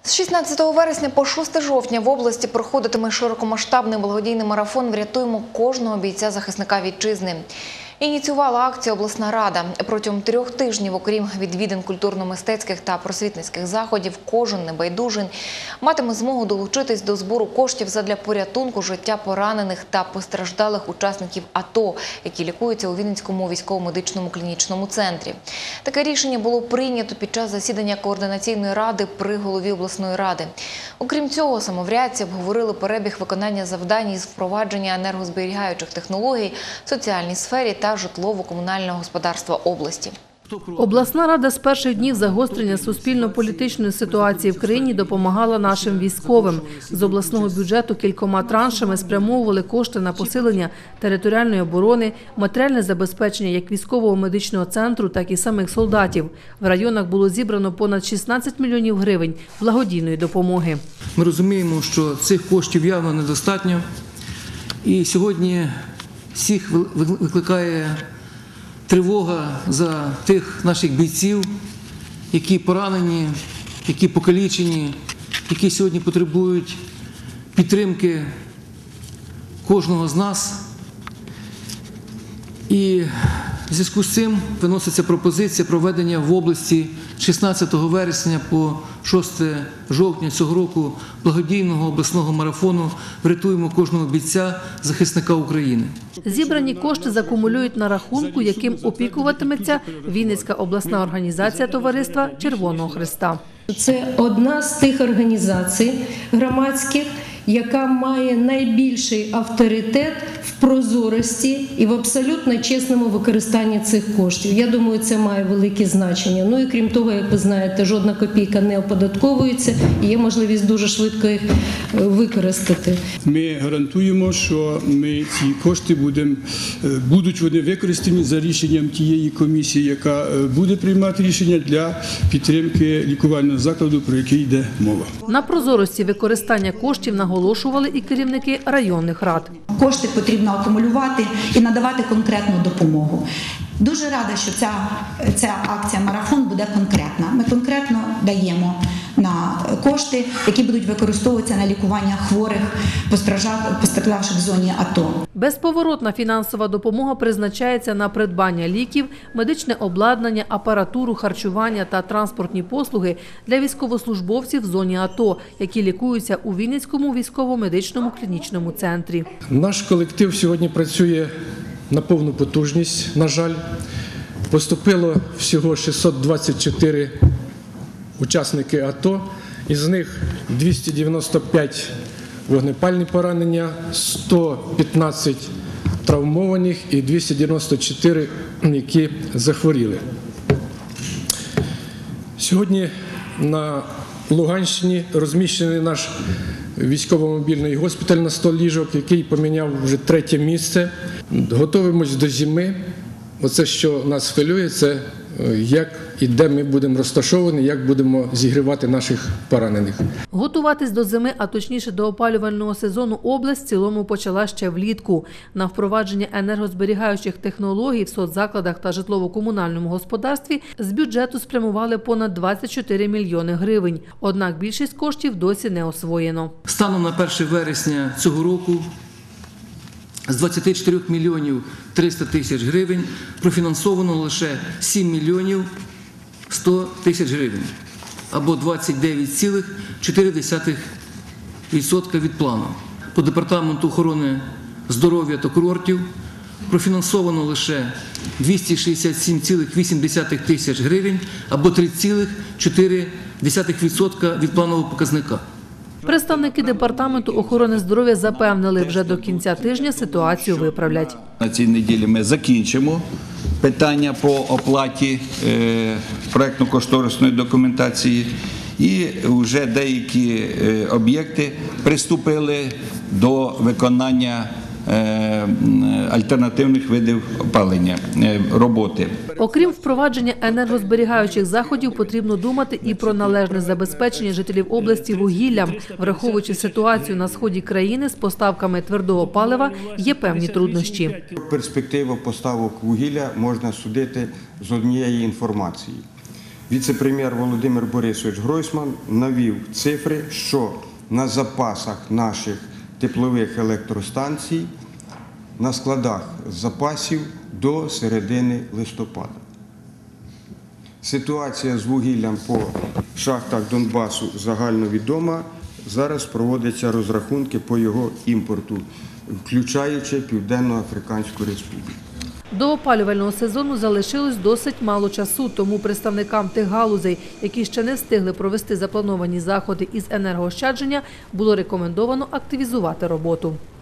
З 16 вересня по 6 жовтня в області проходитиме широкомасштабний благодійний марафон «Врятуємо кожного бійця-захисника вітчизни». Ініціювала акцію обласна рада. Протягом 3 тижнів, окрім відвідин культурно-мистецьких та просвітницьких заходів, кожен небайдужий матиме змогу долучитись до збору коштів задля порятунку життя поранених та постраждалих учасників АТО, які лікуються у Вінницькому військово-медичному клінічному центрі. Таке рішення було прийнято під час засідання координаційної ради при голові обласної ради. Окрім цього, самоврядці обговорили перебіг виконання завдань із впровадження енергозберігаючих технологій в соціальній сфері та житлово-комунального господарства області. Обласна рада з перших днів загострення суспільно-політичної ситуації в країні допомагала нашим військовим. З обласного бюджету кількома траншами спрямовували кошти на посилення територіальної оборони, матеріальне забезпечення як військового медичного центру, так і самих солдатів. В районах було зібрано понад 16 мільйонів гривень благодійної допомоги. Ми розуміємо, що цих коштів явно недостатньо. І сьогодні всіх викликає тривога за тих наших бійців, які поранені, які покалічені, які сьогодні потребують підтримки кожного з нас. І в зв'язку з цим виноситься пропозиція проведення в області 16 вересня по 6 жовтня цього року благодійного обласного марафону «Врятуємо кожного бійця-захисника України». Зібрані кошти закумулюють на рахунку, яким опікуватиметься Вінницька обласна організація Товариства Червоного Хреста. Це одна з тих організацій громадських, яка має найбільший авторитет в прозорості і в абсолютно чесному використанні цих коштів. Я думаю, це має велике значення. Ну і крім того, як ви знаєте, жодна копійка не оподатковується і є можливість дуже швидко їх використати. Ми гарантуємо, що ми ці кошти будуть вони використані за рішенням тієї комісії, яка буде приймати рішення для підтримки лікувального закладу, про який йде мова. На прозорості використання коштів наголошували і керівники районних рад. Кошти потрібно акумулювати і надавати конкретну допомогу. Дуже рада, що ця акція «Марафон» буде конкретна. Ми конкретно даємо на кошти, які будуть використовуватися на лікування хворих, постраждалих в зоні АТО. Безповоротна фінансова допомога призначається на придбання ліків, медичне обладнання, апаратуру, харчування та транспортні послуги для військовослужбовців в зоні АТО, які лікуються у Вінницькому військово-медичному клінічному центрі. Наш колектив сьогодні працює на повну потужність, на жаль. Поступило всього 624 учасники АТО, із них 295 вогнепальні поранення, 115 травмованих і 294, які захворіли. Сьогодні на Луганщині розміщений наш військово-мобільний госпіталь на 100 ліжок, який поміняв вже 3-те місце. Готуємось до зими. Оце, що нас хвилює, це як і де ми будемо розташовані, як будемо зігрівати наших поранених. Готуватись до зими, а точніше до опалювального сезону, область в цілому почала ще влітку. На впровадження енергозберігаючих технологій в соцзакладах та житлово-комунальному господарстві з бюджету спрямували понад 24 мільйони гривень. Однак більшість коштів досі не освоєно. Станом на 1 вересня цього року з 24 мільйонів 300 тисяч гривень профінансовано лише 7 мільйонів 100 тисяч гривень, або 29,4% від плану. По Департаменту охорони здоров'я та курортів профінансовано лише 267,8 тисяч гривень, або 3,4% від планового показника. Представники Департаменту охорони здоров'я запевнили, вже до кінця тижня ситуацію виправлять. На цій неділі ми закінчимо питання по оплаті проєктно-кошторисної документації і вже деякі об'єкти приступили до виконання альтернативних видів опалення роботи. Окрім впровадження енергозберігаючих заходів, потрібно думати і про належне забезпечення жителів області вугіллям. Враховуючи ситуацію на сході країни з поставками твердого палива, є певні труднощі. Перспективу поставок вугілля можна судити з однієї інформації. віце-прем'єр Володимир Борисович Гройсман навів цифри, що на запасах наших теплових електростанцій на складах запасів до середини листопада. Ситуація з вугіллям по шахтах Донбасу загальновідома. Зараз проводяться розрахунки по його імпорту, включаючи Південно-Африканську Республіку. До опалювального сезону залишилось досить мало часу, тому представникам тих галузей, які ще не встигли провести заплановані заходи із енергоощадження, було рекомендовано активізувати роботу.